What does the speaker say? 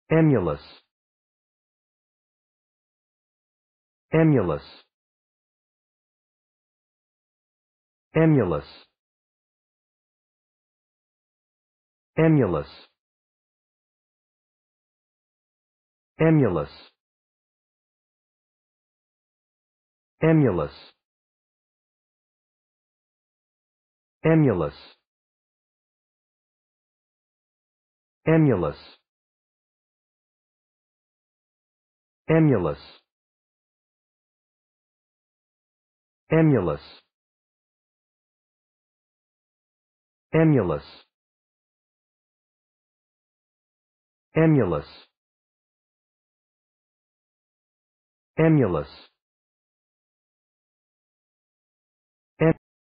emulous, emulous, emulous, emulous, emulous, emulous, emulous, emulous, emulous, emulous, emulous, emulous, emulous,